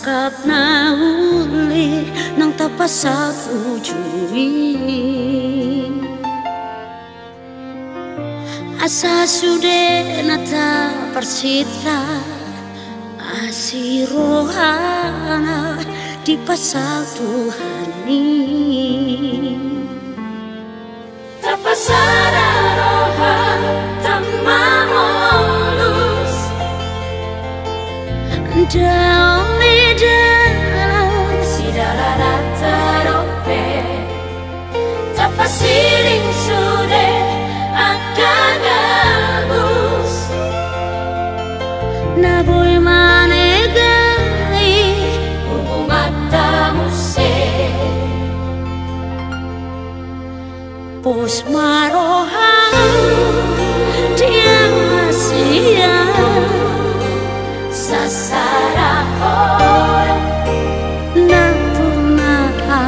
sakap na uli ng tapas sa ujui. Asa sude nata persita asirohana di pasal Tuhani. Tapasara roha tamamolus Dali dalam sidarata rope tapasiring sude akan gabus naboy manegai umata muse pos maroha dia masih sasarahor napunaha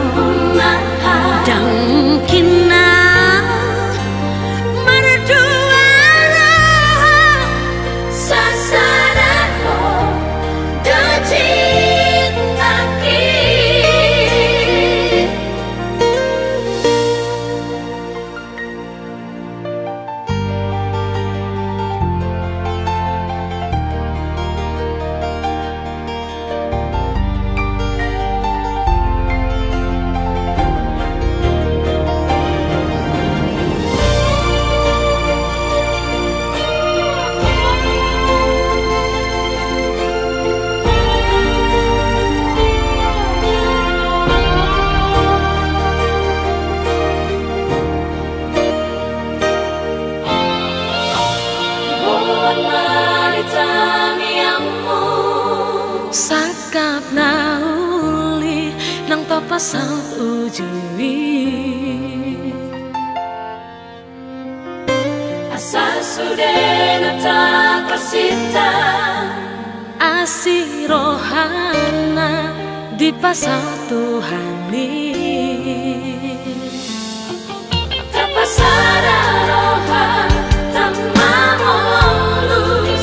dan kina merduara sasarahor dajit kaki. Sakap na uli ng papasang ujui. Asa sude na takasita asirohana di pasang Tuhani. Tapasara roha tamamolus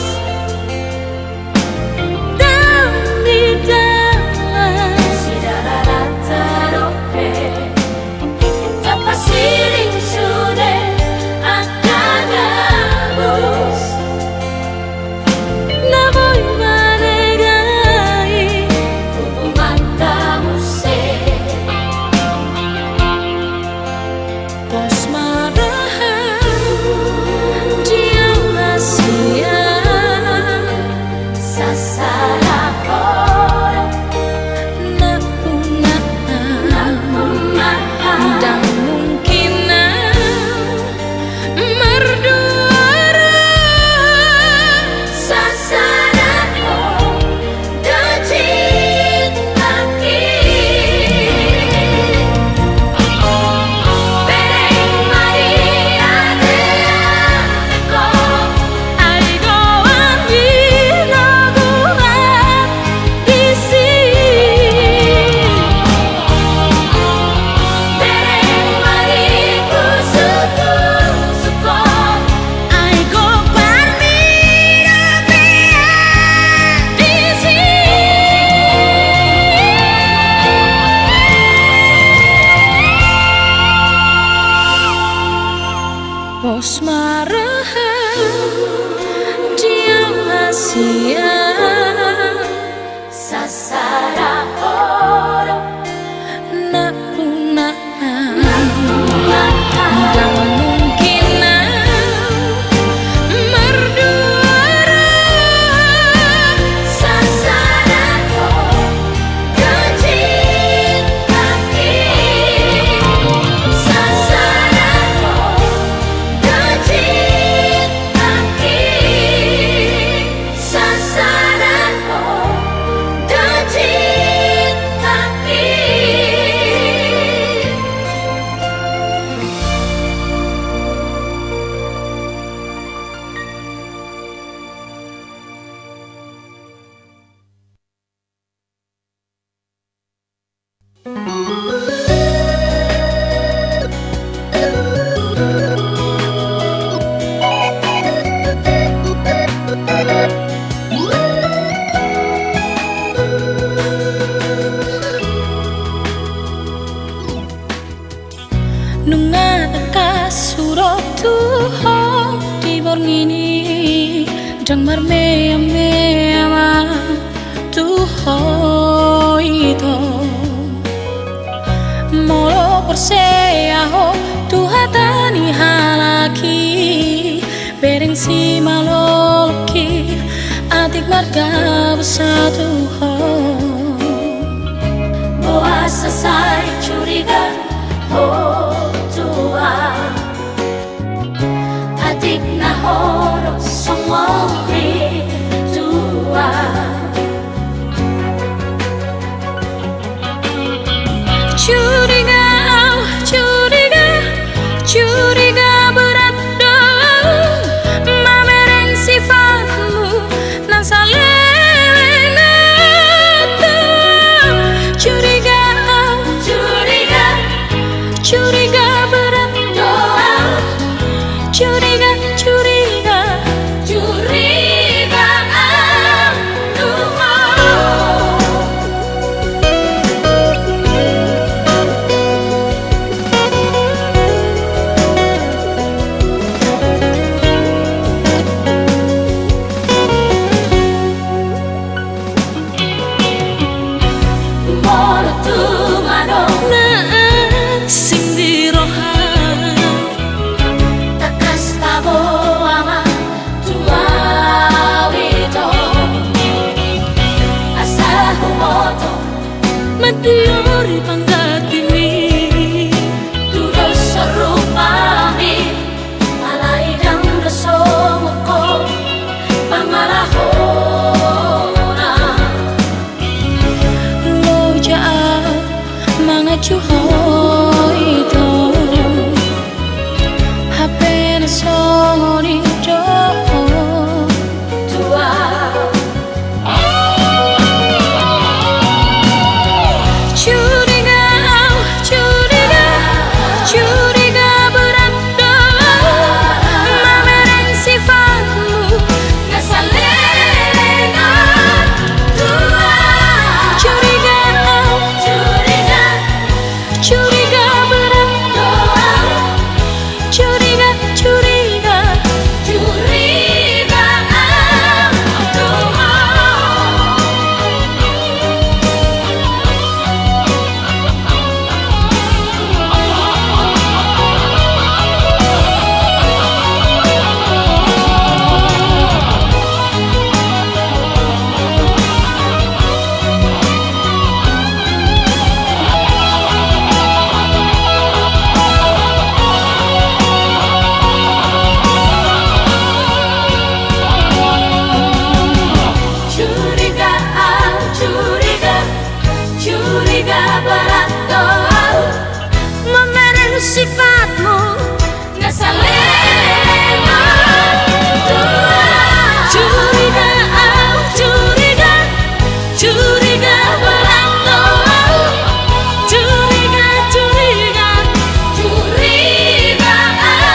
siring sude akan gabus naboy manegai umata muse pos marahan dia masih sasarahor napunahan dan pos marahan dia masih sasarahor napunahan dan mungkinan merduara sasarahor dajit kaki sasarahor dajit kaki sasarahor dajit kaki. Dang marmea mea tu hoito molo persea ho tu hatani halaki bereng si malolki adik marga bersatu ho Boa selesai curiga oh tua adik nahoro semua tua curiga curiga curiga berat dong mamereng sifatmu nan salena curiga curiga curiga berat doa curiga curiga curiga Tuhan molo tu mano sing dirohan takas tabo ama tua wito asa humoto Matiori panggatini tudo serupami alai dang resomoko pangarahona loja mangacu hoito hapena songoni do tua curiga curiga curiga berat dong mamereng sifatmu Nasalena tua curiga curiga curiga berat doa curiga curiga curiga curiga curiga curiga berat doa mamereng sifatmu Nasalena tua curiga curiga curiga berat dong curiga curiga curiga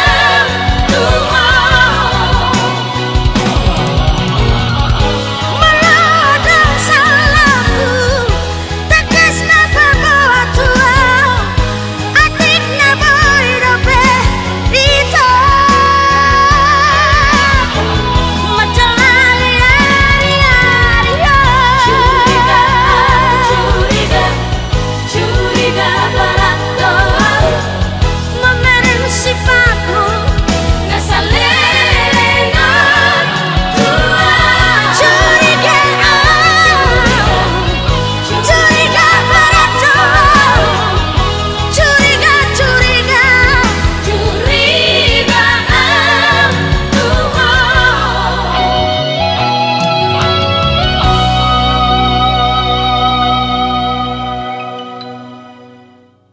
meladang salahku tegas napa bawa tua adik napa hidupe itu macam curiga curiga curiga berat doa memereng sifatmu Nasalena tua curiga curiga berat dong curiga curiga curiga Tuhan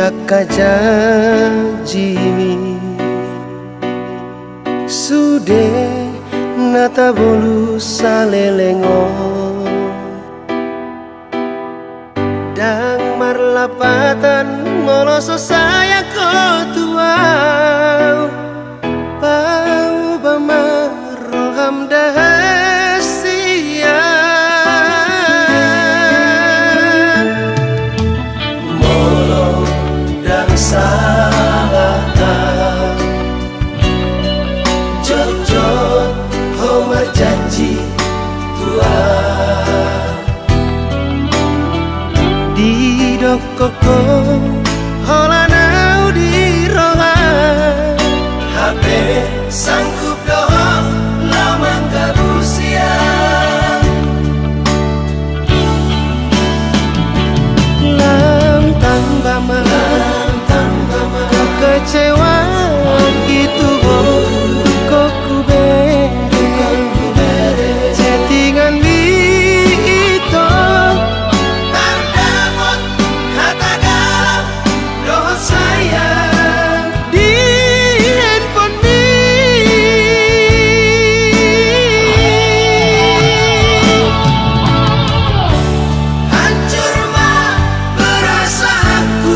Yaka janji sude nata bolu salelengo dang marlapatan moloso saya kotua pau bama roham dahasia molo dan salata jojot homar janji tua di dokoko holanau di roha HP sanggup doang lamang kabusia lantang bama kecewa gitu kok kubere settingan itu terdamut kata galau doa sayang di handphone hancur mah perasaanku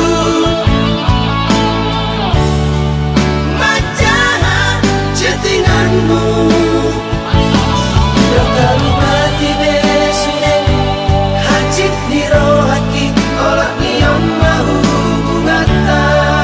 majalah chattinganmu Dokalu mati besune hajit di rohaki olah niom mahu bungata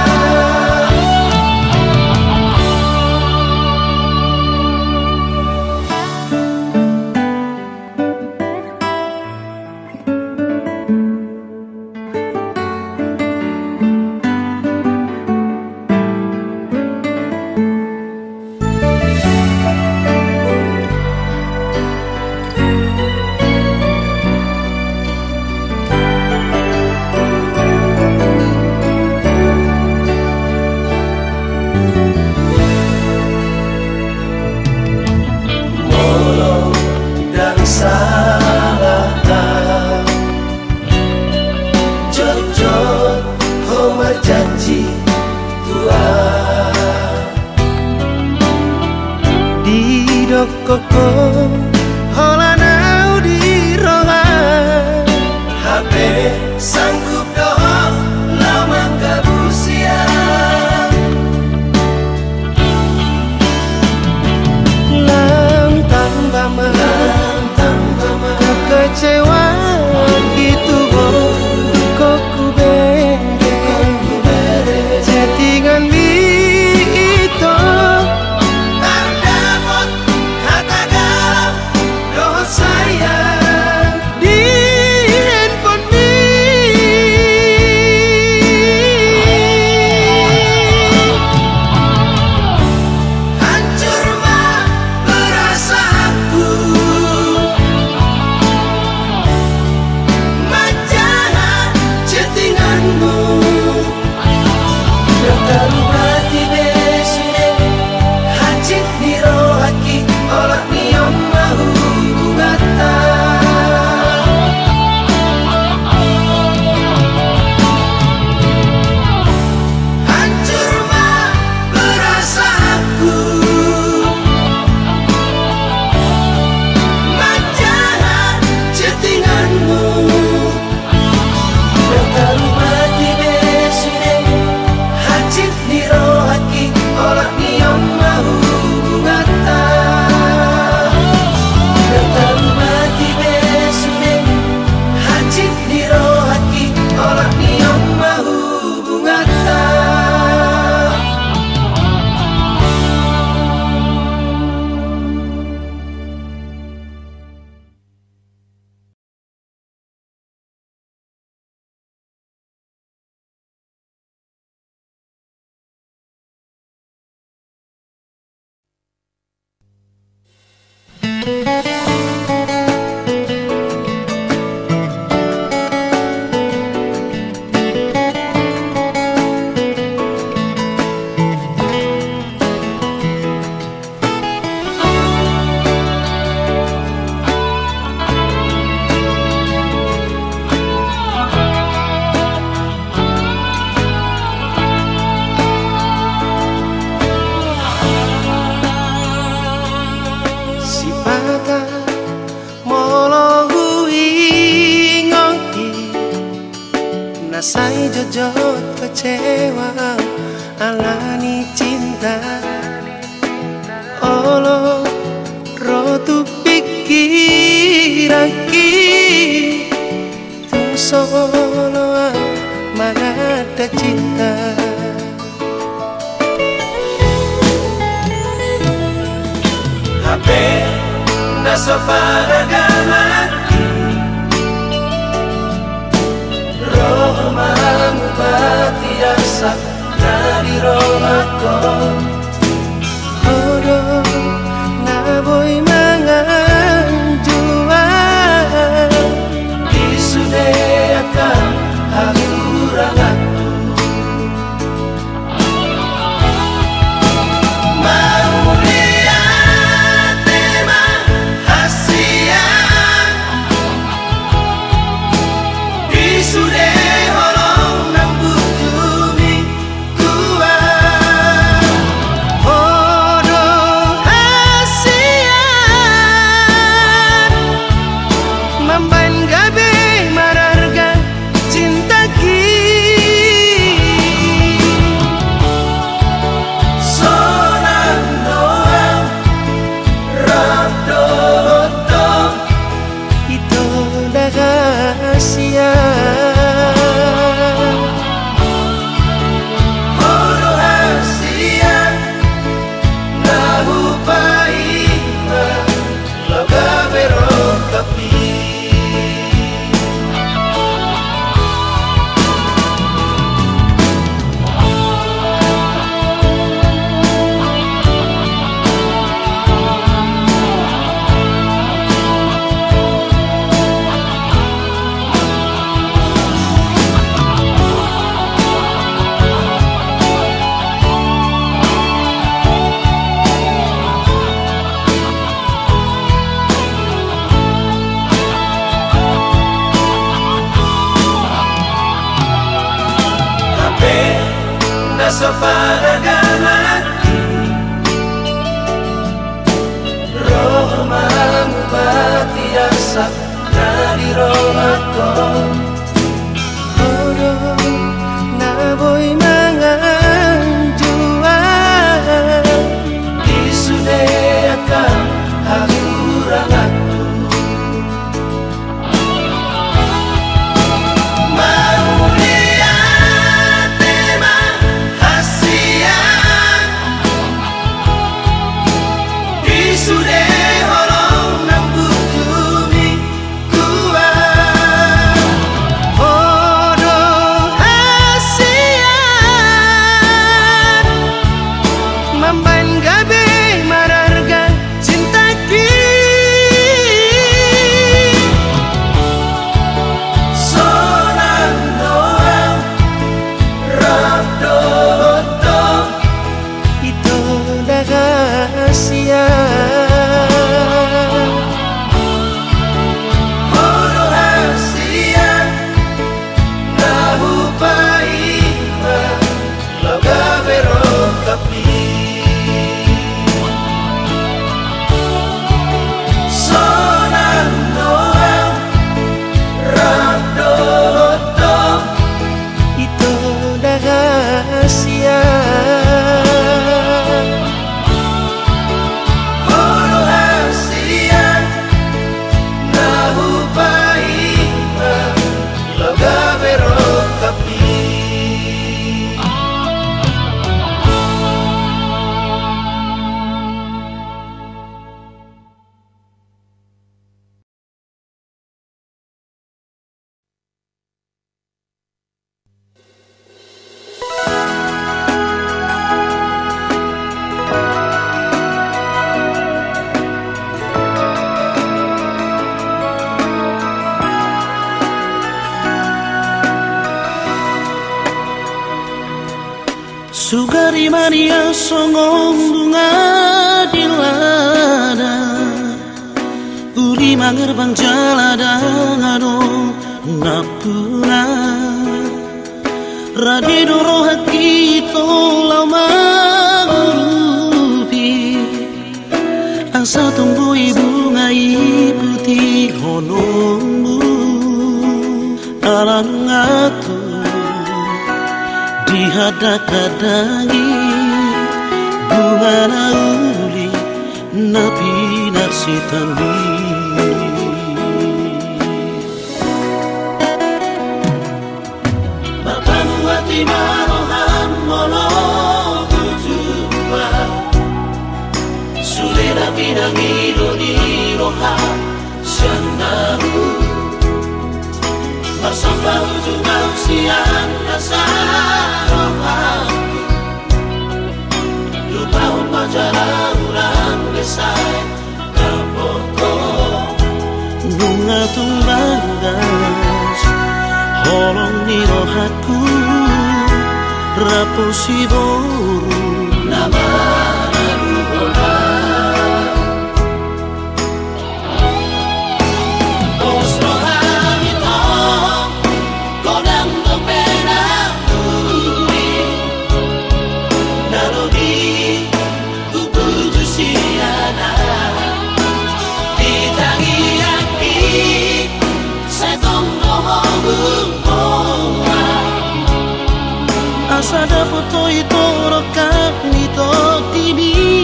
dan salata jojot homar janji tua di dokoko holanau di roha HP sanggup doang lamang kabusia lantang bama kecewa gitu kok kubere settingan itu terdamut kata galau doa sayang di handphone hancur mah perasaanku majalah chattinganmu Dokalu mati besune hajit di rohaki olah niom mahu bungata hancur mah perasaanku majalah chattinganmu Dokalu mati besune hajit di rohaki olah niom mahu bungata Dokalu mati besune hajit di rohaki olah niom mahu bungata kecewa alani cinta olo rotu pikiraki tung solo mana ada cinta Habe naso paragamaki roh mangubati rasa dari rohako Odo na boy mangan jua isudeakan hakurang aku mau lihat tema hasian isude holong nang butumi kuat Naso paragamaki roh mangubati rasa dari rohako Odo na boy mangan jua isudeakan hakurang aku mau lihat tema hasian isude holong nang butumi kuat Odo hasian mamban gabe mararga cintaki sonan doang rabdoto itu rahasia Olo hasia nahupai loga vero kapi sonan doang rabdoto itu rahasia Olo hasia nahupai loga vero kapi Sugari mania songong bunga di lada Uri mangerbang jalada ngado napuna Radidoro hakito lama urupi Asa tumbuh bunga putih honongmu Alang ngatu Ihadakadangi bunga na uli na pinagsitambi. Mapanuati marohan molo tujua sulera pinangilo di roha sianaru bersama ujung siang nasarohaku lupa majalah ulang desai terpoto bunga tumbang gas holong ni rohaku rapusi boru nama naruhola. Asada foto itu rekam nito TV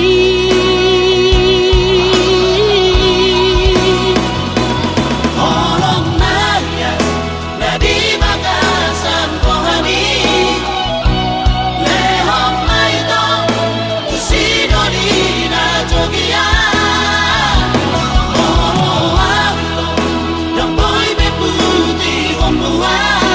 Holong naya nadi magasan kohani lehong maito usidoni na jogia oh awito yang boy beputi omua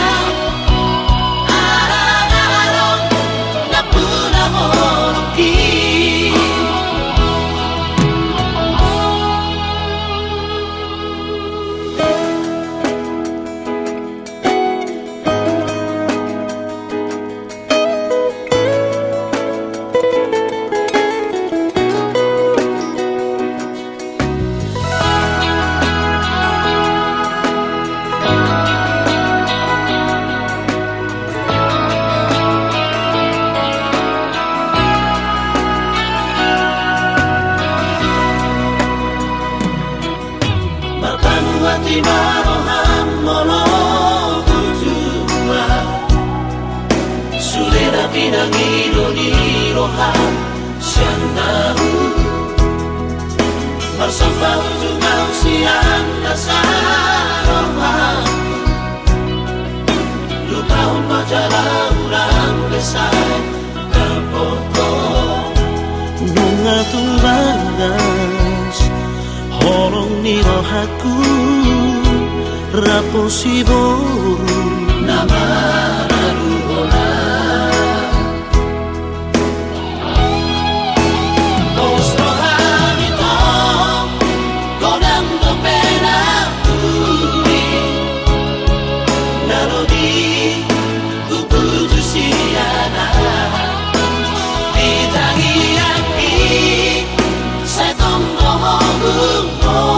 di marohan molo tujua sulera pinangilo di roha sianaru bersama ujung siang nasarohaku lupa majalah ulang desai terpoto bunga tumbang gas holong ni rohaku rapusi boru nama naruhola. Ostrohan ito godang dopena uli narodi kupuju siana itangiaki setong dohong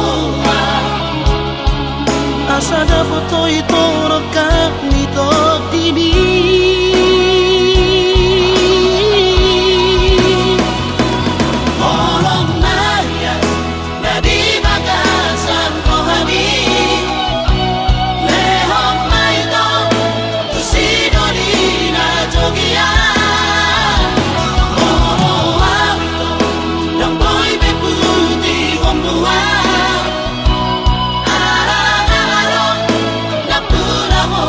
asada foto itu rekam nito TV Holong naya nadi magasan kohani lehong maito usidoni na jogia oh awito yang boy beputi omua oh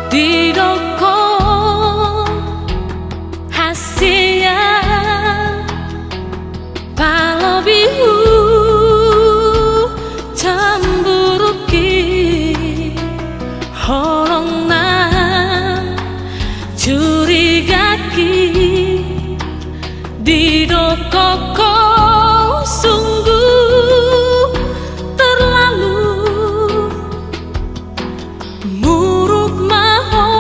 di doko hasia palobihu camburuki horong na curigaki di doko sungguh terlalu muruk maho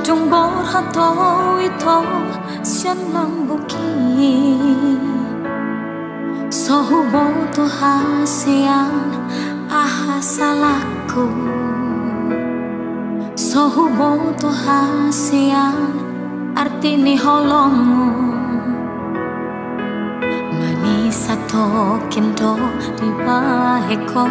Trong bor hato ito siyan lang buki So hubo to hasiyan ahasalako So hubo to hasiyan arti ni holomo Manisa to kinto di bahe ko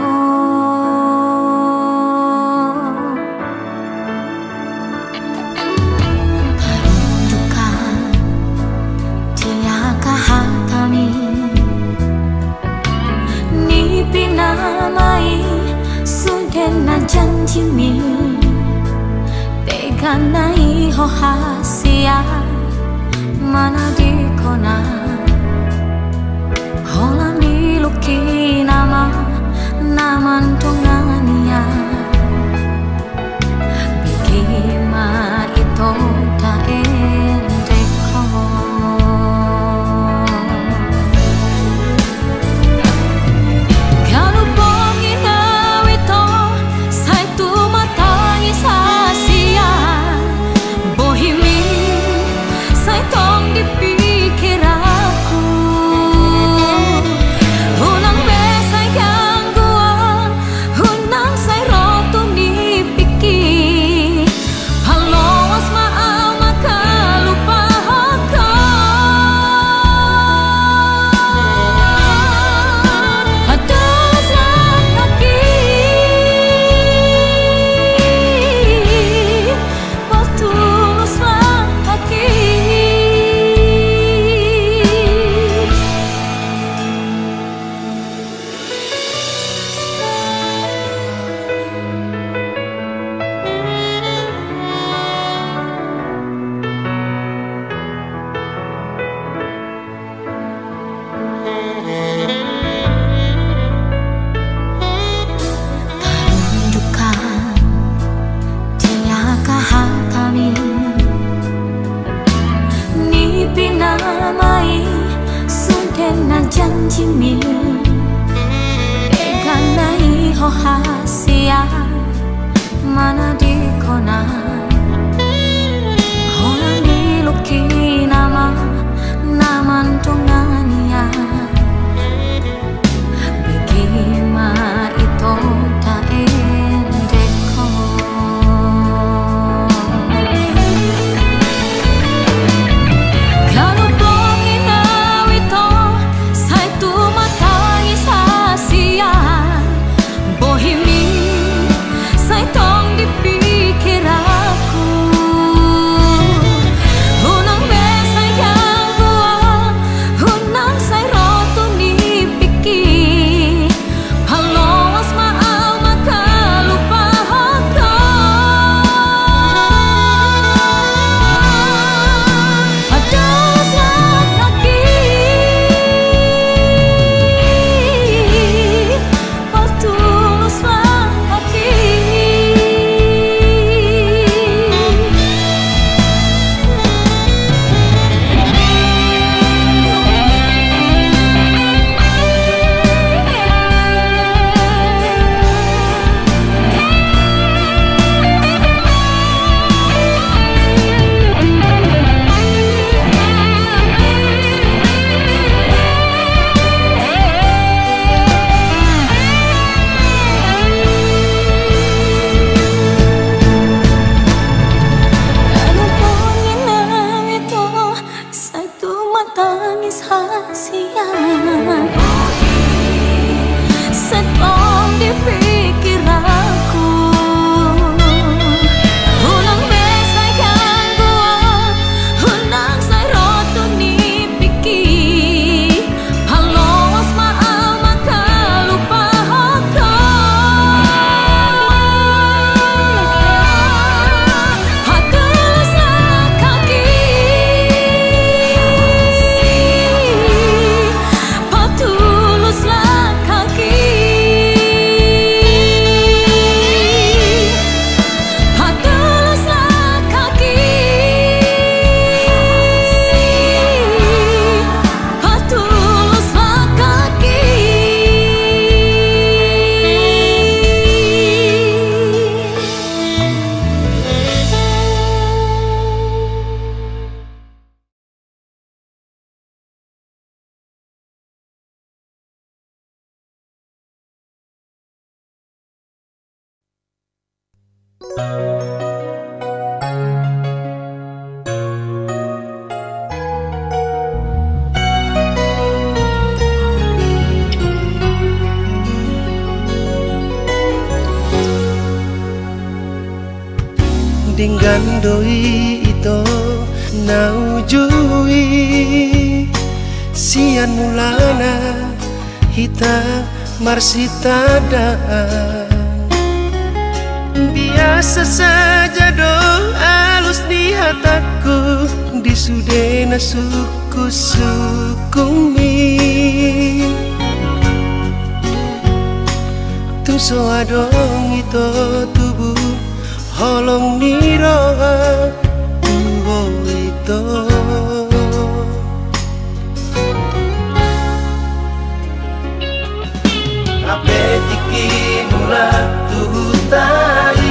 Pinamai suden na janji mi Teganai ho hasia mana di kona Holani luki nama naman tungania Bikima ito ta endeko janji mi Teganai ho hasia mana di kona Holani luki nama naman tungania Bikima ito ta endeko Bohimi, sai tong di pikiran Dinggandoi ito naujui sian mulana hita marsitada. Biasa saja doa halus di hataku, disudena suku-sukumi. Tuso adong ito tubuh holong niroha tuho ito. Apetiki mula tuhutai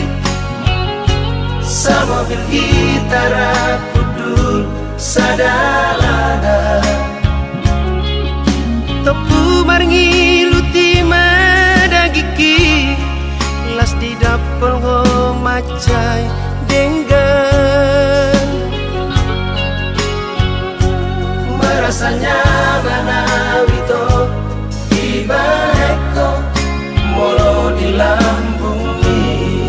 sama bil gitara pudul sadalana. Tepu maringi luti madagiki las di dapur ho macai denggan. Merasanya manawito tiba eko molo di lambungi.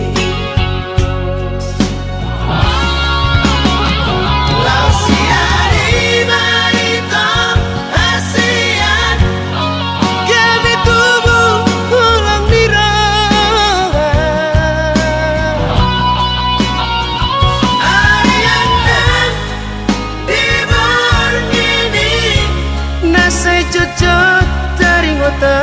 Lausiani maito asian kami tubuh ulang niraha. Arianan di borngini nasai cocok dari ngota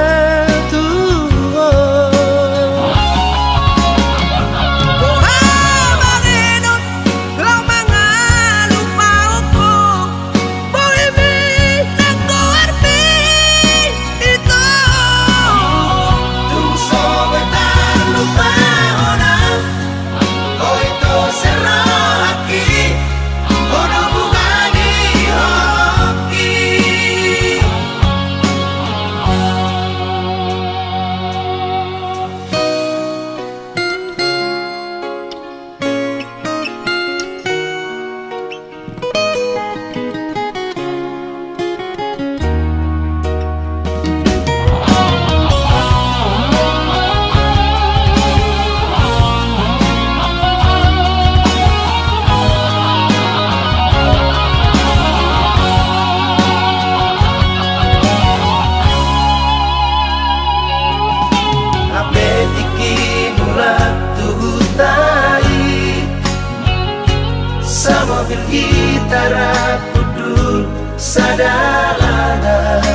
sama bil gitara pudul sadalana.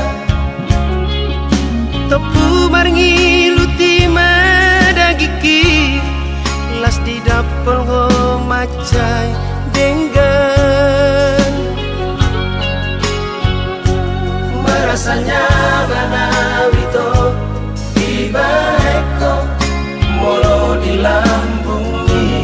Tepu maringi luti madagiki las di dapur ho macai denggan. Merasanya manawito tiba eko molo di lambungi.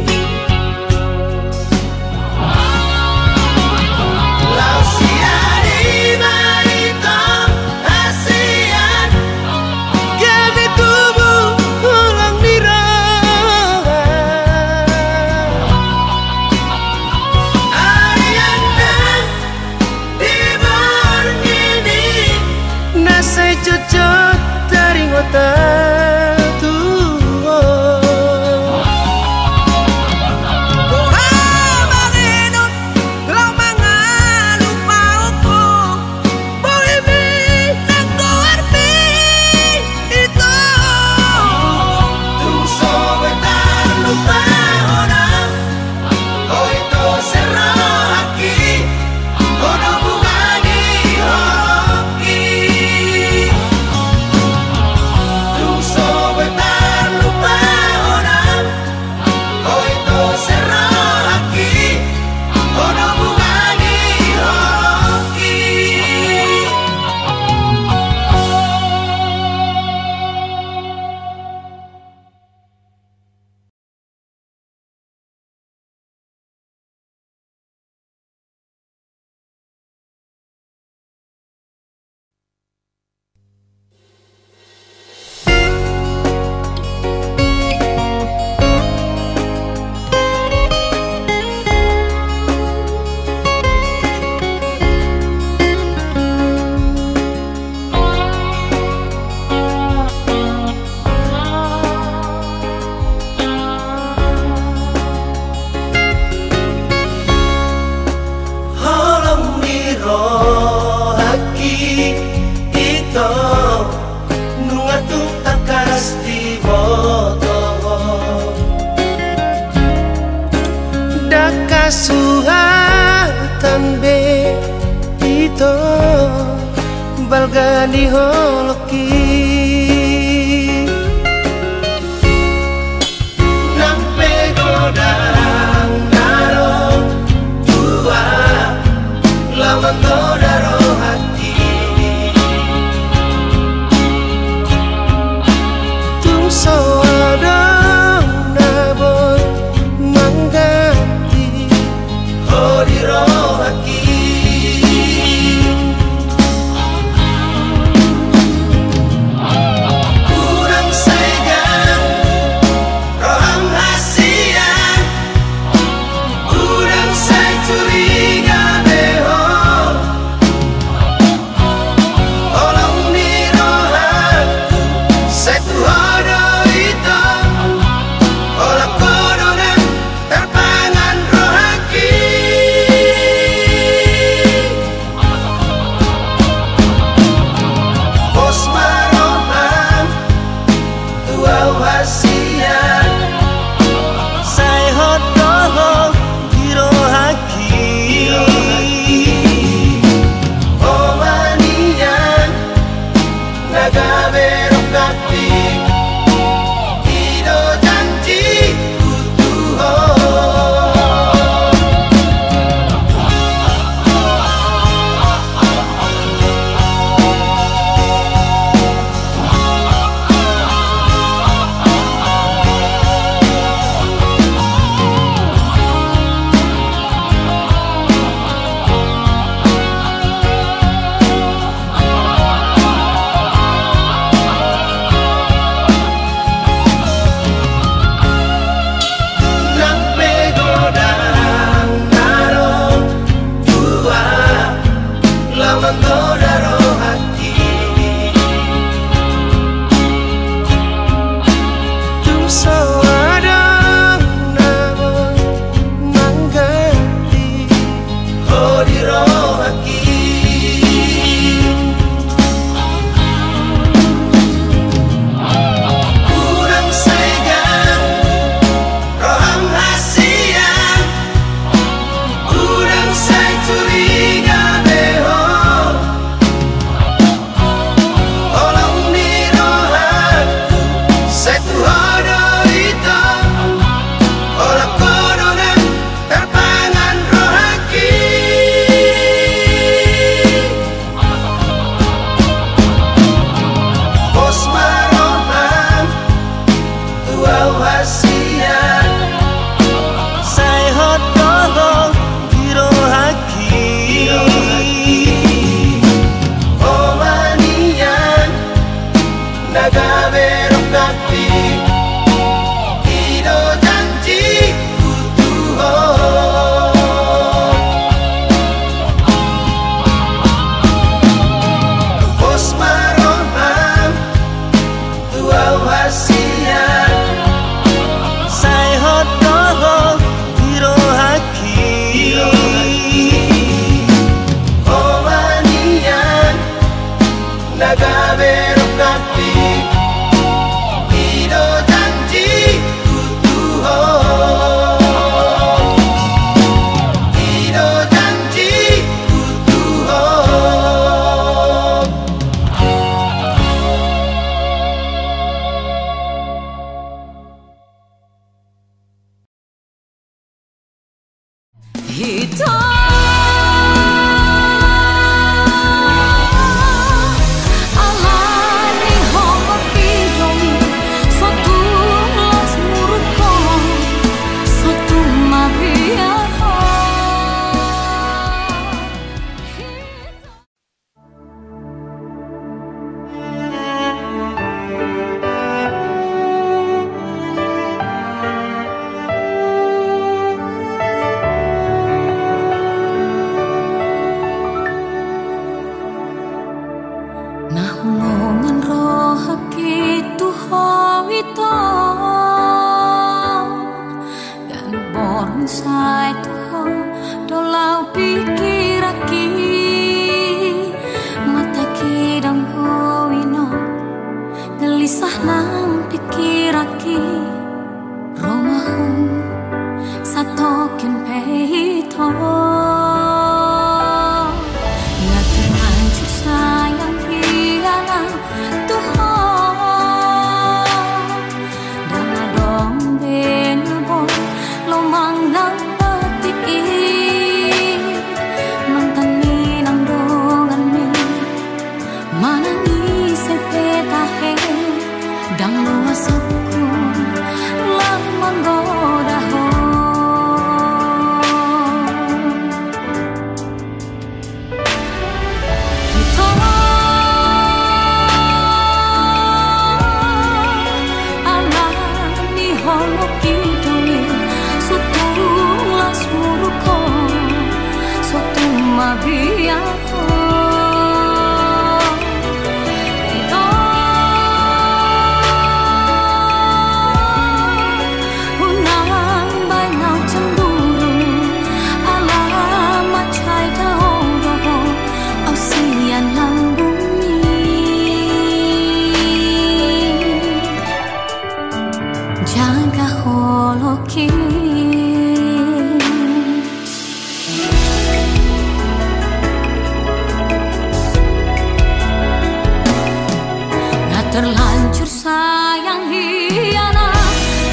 Cocok dari ngota tuho. Manginut lau mangalu pauku boleh bintang kuarpi itu. Tung sobetan lupa orang oh itu seraki ono bugani hoki. Kasuhatan be itu balga diholoki nampe godang naro tua lawan godaro hati tung soadong nabon mangganti hodiro haki kurang sayang roham hasian kurang say curiga beho olong ni rohanku say tuhodo itu olah kodonan terpangan rohaki bos marohan tuau hasian say hodoh giro haki omanian naga berokati ido janji kutuho nampe godang naro tua lawan godaro hati tung soadong nabon mangganti hodiro haki kurang sayang roham hasian kurang say curiga beho olong ni rohanku say tuhodo itu olah kodonan terpangan rohaki bos marohan tuau hasian say hodoh giro haki omanian naga berokati ido janji kutuho bos marohan tuau hasian say hodoh giro haki omanian naga berokati ido janji kutuho ido janji kutuho Alani hopi domi satu los murko satu mabia nahulungan rohaki tuho ito dan born sai tuho dolau pikiraki mataki dang hoino gelisah nang pikiraki romahu satokin peito ngatur hancur sayang hilang Tuhan dan adong benebon lo mangang peti mantan minang dongan mi manangis sepetahe dang luasku lang manggoda ho jaga holoki nggak terlanjur sayang hianat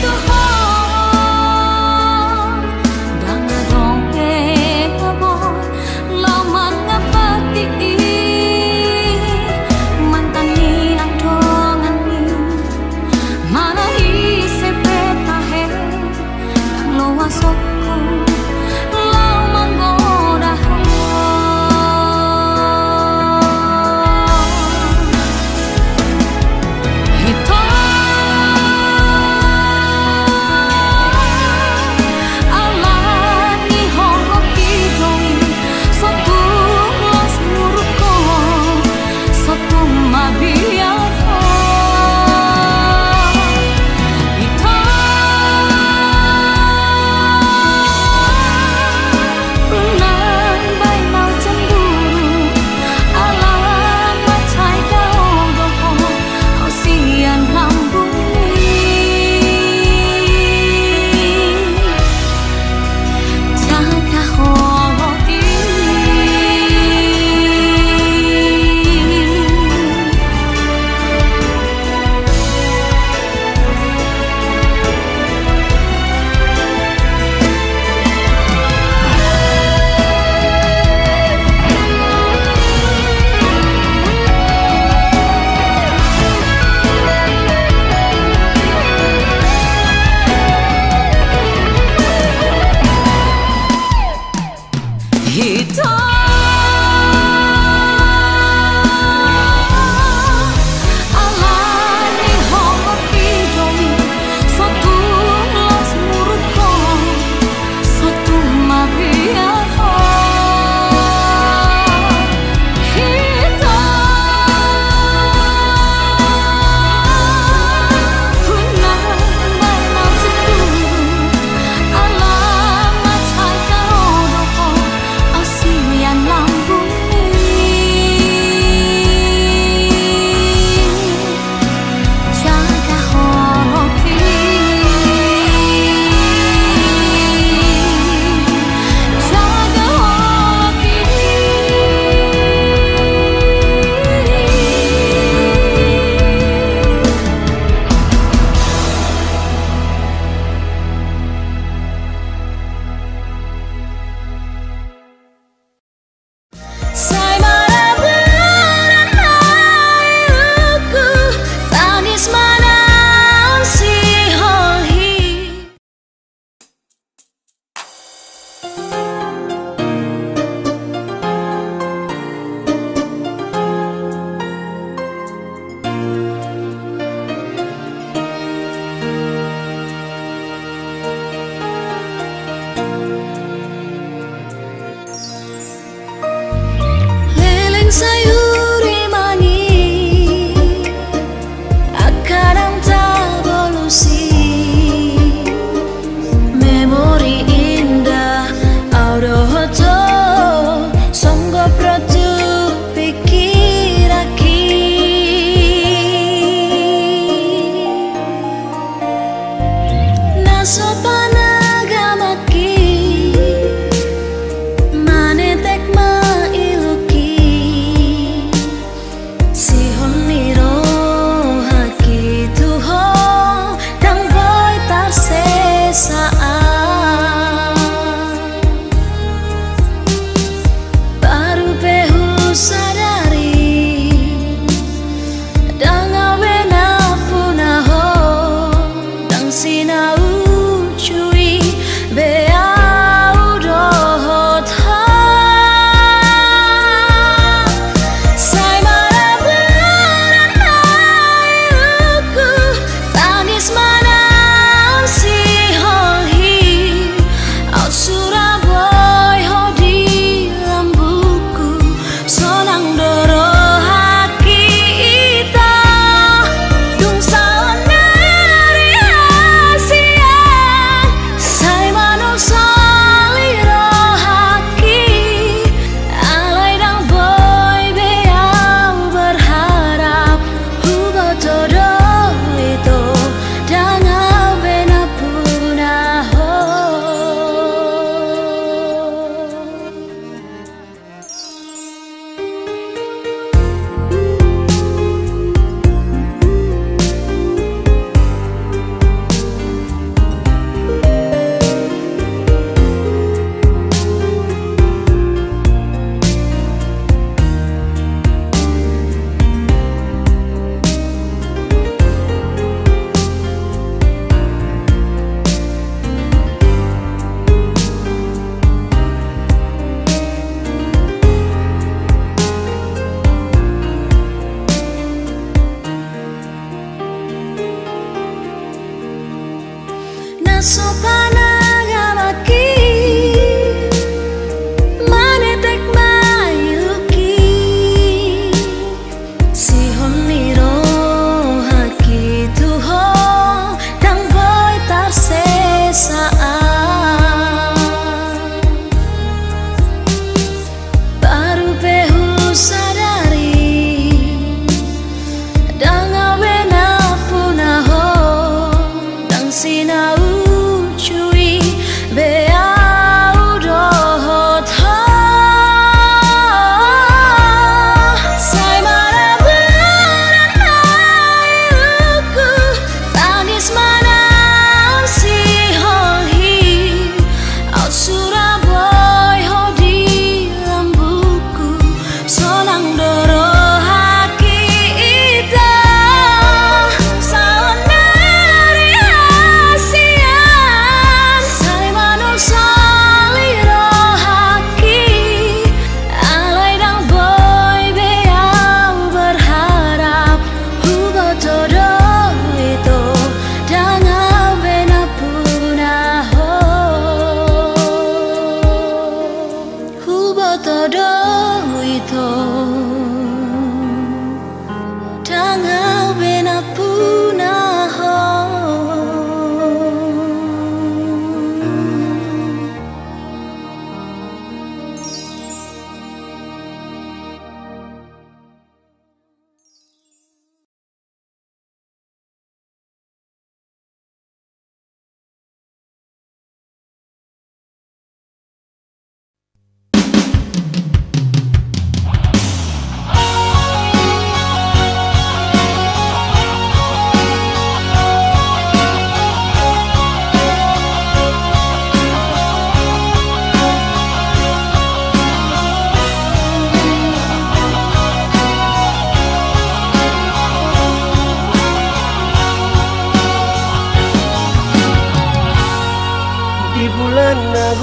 Tuhan dan ngadong kebon lama ngapati mantan minang dongan mi mana wasokku lau manggoda hito alani hongo kidoi sotu las muruko sotu mabia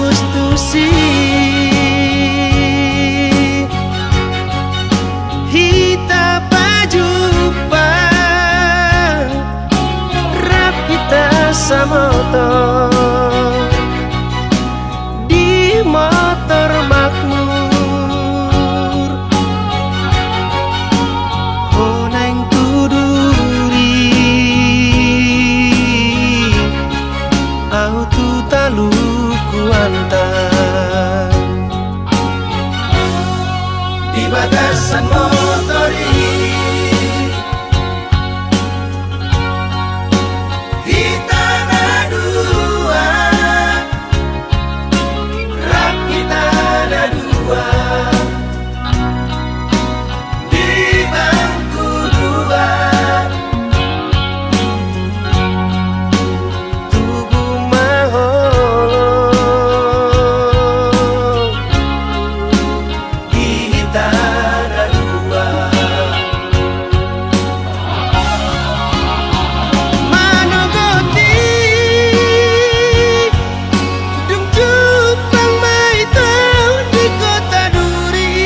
Gustusi Hita pajupa Rap kita samoto Di motor makmur Honeng tuduri Autu talu kuantan Di batasan motori Kita dua Rak kita dua Di bangku dua Tubuh mahal Kita dua Manogoti Dung jupang maitau di kota duri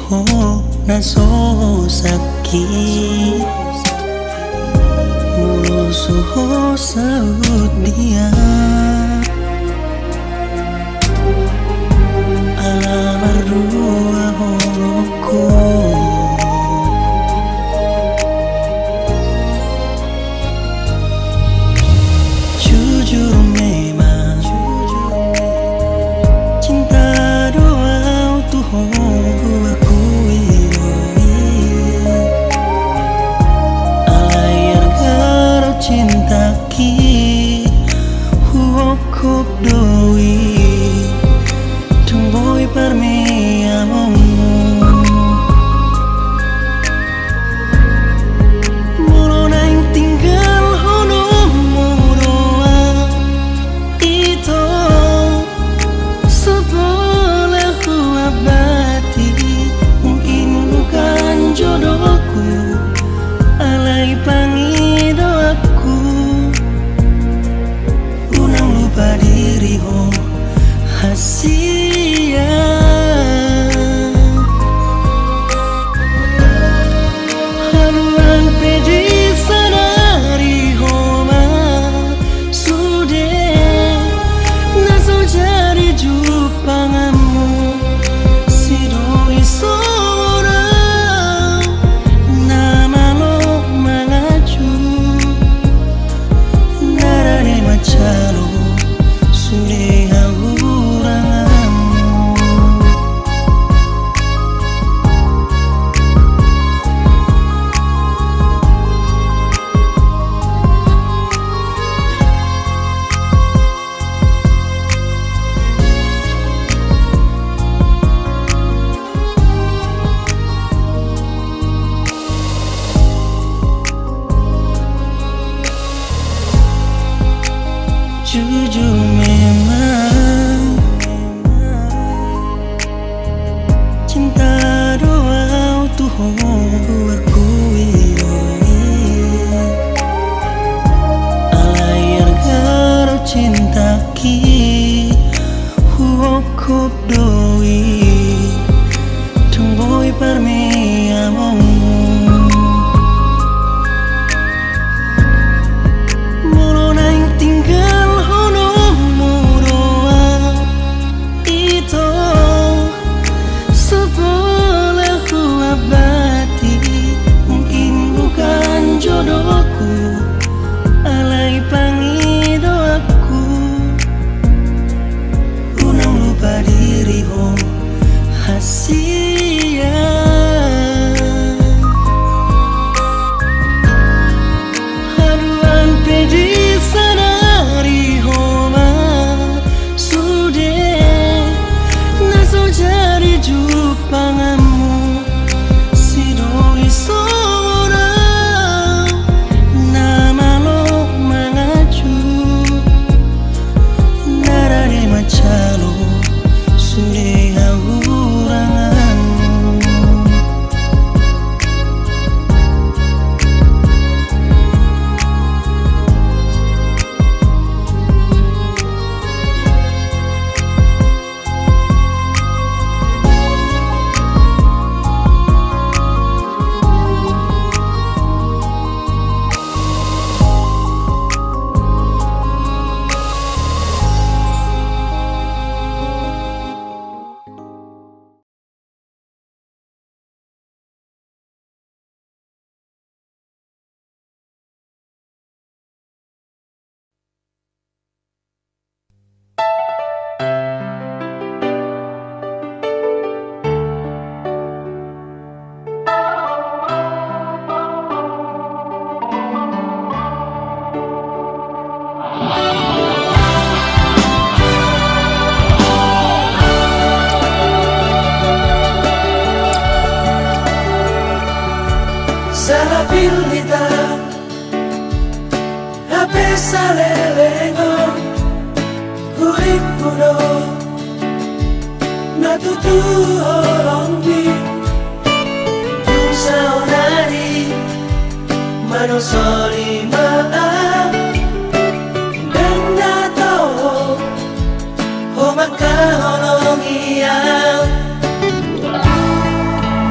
ho na so sakit musuh ho saud dia alamar dua holoko jujur memang cinta doa tu ho aku alayar garo cinta ki huok doi boy per me amomu mulu naing tinggal hono muroa itu seboleh ku abadi mungkin bukan jodohku alai pangi doaku unang lupa diri ho hasil haluan pedi sanari homa sudah naso jari jupangamu sidoi seorang nama lo mengaju narane macalo sudah jujur memang cinta doa tu ho aku alayar garo cinta ki huok doi tumboy per me amomu mulu naing tinggal jodohku alai pangi doaku unang lupa diri ho hasia haluan pedi sanari homa sudah naso jari jupangamu sidoi macalo sudah uranganmu Salapilita Hape salelengo Kuripuno Natutu holongbi Saunari Manosoli maa Dendato Homaka holongia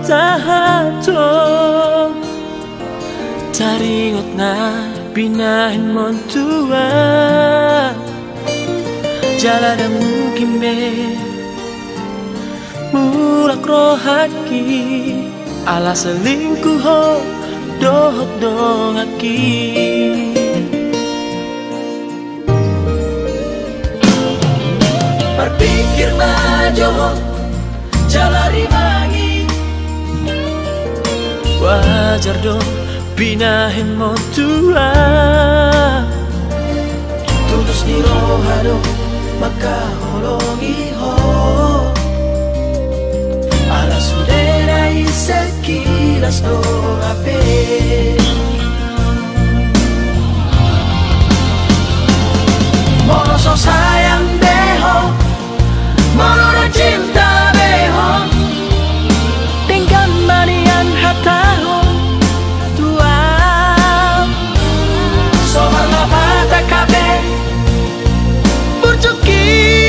tahato taringot na pinahin mo tua jalada mungkin be mulak rohaki ala selingkuh ho dohok dongaki berpikir maju jalari mangi wajar dong pinahin mo tua tulus di rohado maka holongi ho ala suderai sekilas do ape mono so sayang deho mono na cinta beho tinggal manian hataho tua somar la pata kabe burjuki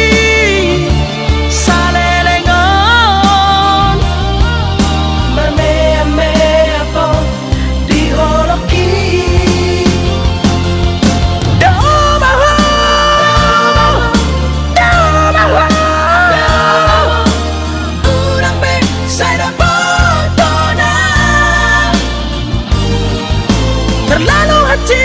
salelengon bermea-mea po di holoki urang be saya potona terlalu hati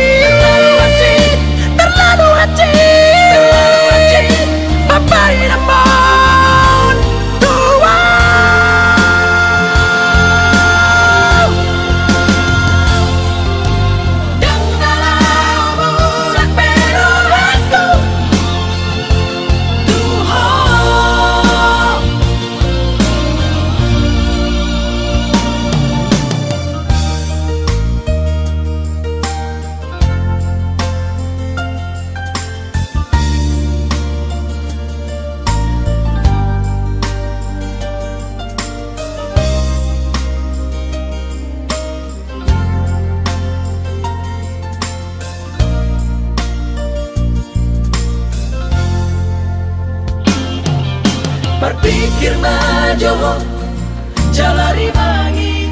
papai namun tua yang dalam bulan peroranku tuho berpikir maju jalari mangi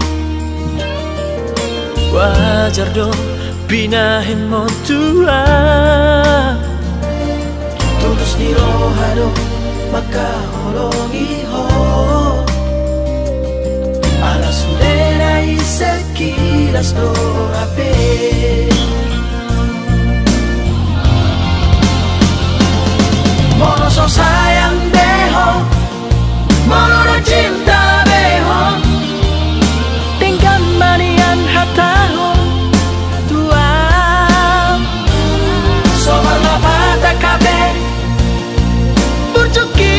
wajar dong pinahin mo tua tulus di rohado maka holongi ho ala suderai sekilas do ape mono so sayang deho mono na cinta beho tinggal manian hataho tua somar la pata kabe burjuki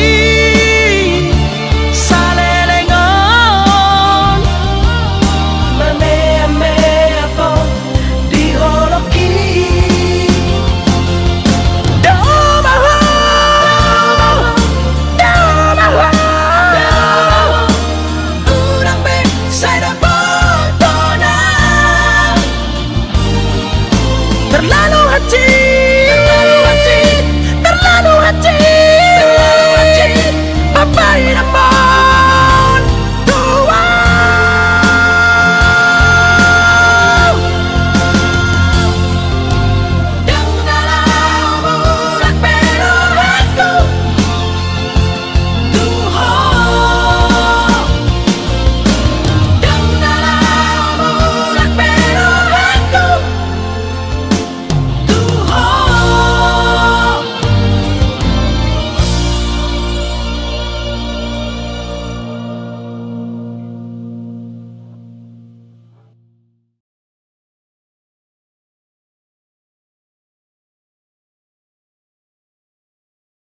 salelengon bermea-mea po di holoki urang be saya potona terlalu hati